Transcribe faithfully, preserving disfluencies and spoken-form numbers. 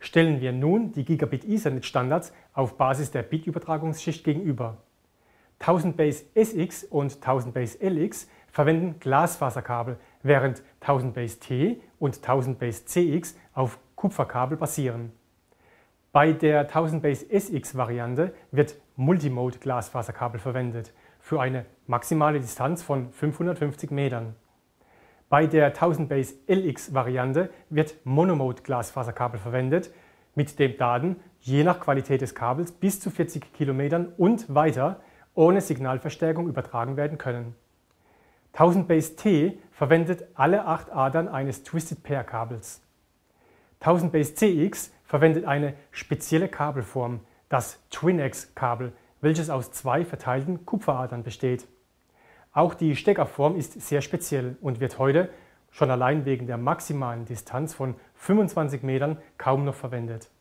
Stellen wir nun die Gigabit Ethernet-Standards auf Basis der Bitübertragungsschicht gegenüber. tausend Base S X und tausend Base L X verwenden Glasfaserkabel, während tausend Base T und tausend Base C X auf Kupferkabel basieren. Bei der tausend Base S X-Variante wird Multimode-Glasfaserkabel verwendet, für eine maximale Distanz von fünfhundertfünfzig Metern. Bei der tausend Base L X-Variante wird Monomode-Glasfaserkabel verwendet, mit dem Daten je nach Qualität des Kabels bis zu vierzig Kilometern und weiter ohne Signalverstärkung übertragen werden können. tausend Base T verwendet alle acht Adern eines Twisted Pair Kabels. tausend Base C X verwendet eine spezielle Kabelform, das Twin-X-Kabel, welches aus zwei verteilten Kupferadern besteht. Auch die Steckerform ist sehr speziell und wird heute schon allein wegen der maximalen Distanz von fünfundzwanzig Metern kaum noch verwendet.